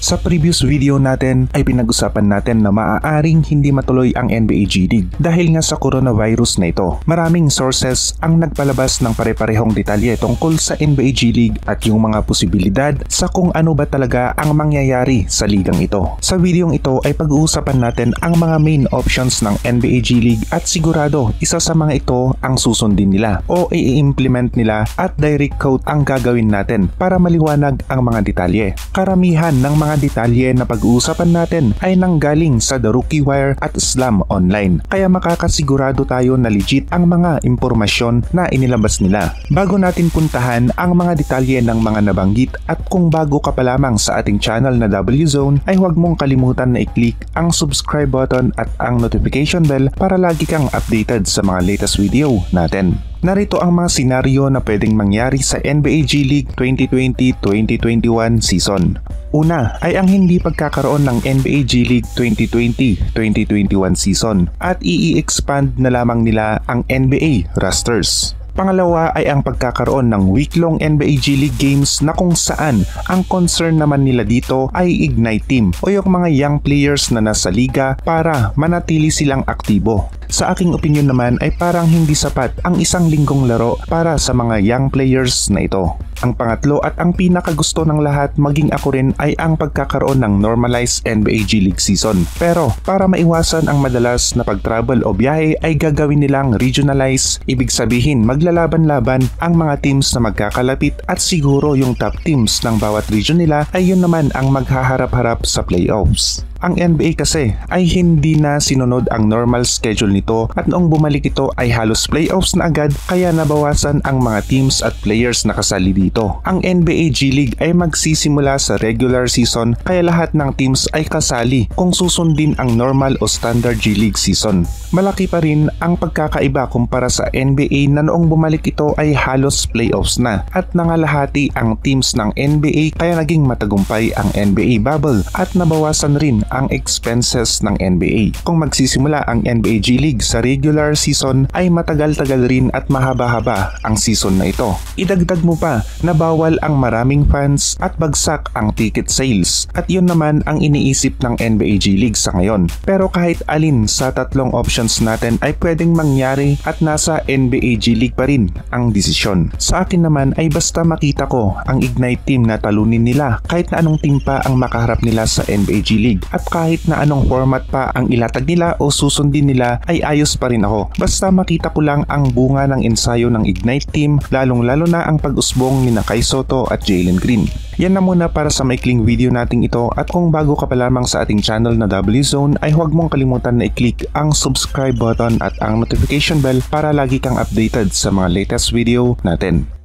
Sa previous video natin ay pinag-usapan natin na maaaring hindi matuloy ang NBA G League dahil nga sa coronavirus na ito. Maraming sources ang nagpalabas ng pare-parehong detalye tungkol sa NBA G League at yung mga posibilidad sa kung ano ba talaga ang mangyayari sa ligang ito. Sa videong ito ay pag-uusapan natin ang mga main options ng NBA G League at sigurado isa sa mga ito ang susundin nila o i-implement nila at direct quote ang gagawin natin para maliwanag ang mga detalye. Karamihan ng mga detalye na pag-uusapan natin ay nanggaling sa The Rookie Wire at Slam Online, kaya makakasigurado tayo na legit ang mga impormasyon na inilabas nila. Bago natin puntahan ang mga detalye ng mga nabanggit at kung bago ka pa lamang sa ating channel na W Zone ay huwag mong kalimutan na i-click ang subscribe button at ang notification bell para lagi kang updated sa mga latest video natin. Narito ang mga senaryo na pwedeng mangyari sa NBA G League 2020-2021 season. Una ay ang hindi pagkakaroon ng NBA G League 2020-2021 season at i-expand na lamang nila ang NBA rosters. Pangalawa ay ang pagkakaroon ng week-long NBA G League games na kung saan ang concern naman nila dito ay Ignite Team o yung mga young players na nasa liga para manatili silang aktibo. Sa aking opinion naman ay parang hindi sapat ang isang linggong laro para sa mga young players na ito. Ang pangatlo at ang pinakagusto ng lahat maging ako rin ay ang pagkakaroon ng normalized NBA G League season. Pero para maiwasan ang madalas na pag-travel o biyahe ay gagawin nilang regionalize, ibig sabihin maglalaban-laban ang mga teams na magkakalapit at siguro yung top teams ng bawat region nila ay yun naman ang maghaharap-harap sa playoffs. Ang NBA kasi ay hindi na sinunod ang normal schedule nito at noong bumalik ito ay halos playoffs na agad kaya nabawasan ang mga teams at players na kasali dito. Ang NBA G League ay magsisimula sa regular season kaya lahat ng teams ay kasali kung susundin ang normal o standard G League season. Malaki pa rin ang pagkakaiba kumpara sa NBA na noong bumalik ito ay halos playoffs na at nangalahati ang teams ng NBA kaya naging matagumpay ang NBA bubble at nabawasan rin ang expenses ng NBA. Kung magsisimula ang NBA G League sa regular season ay matagal-tagal rin at mahaba-haba ang season na ito. Idagdag mo pa na bawal ang maraming fans at bagsak ang ticket sales at yun naman ang iniisip ng NBA G League sa ngayon. Pero kahit alin sa tatlong options natin ay pwedeng mangyari at nasa NBA G League pa rin ang desisyon. Sa akin naman ay basta makita ko ang Ignite team na talunin nila kahit na anong team pa ang makaharap nila sa NBA G League at kahit na anong format pa ang ilatag nila o susundin nila ay ayos pa rin ako. Basta makita ko lang ang bunga ng ensayo ng Ignite team, lalong-lalo na ang pag-usbong ni Kai Sotto at Jalen Green. Yan na muna para sa maikling video nating ito at kung bago ka pa lamang sa ating channel na W Zone ay huwag mong kalimutan na i-click ang subscribe button at ang notification bell para lagi kang updated sa mga latest video natin.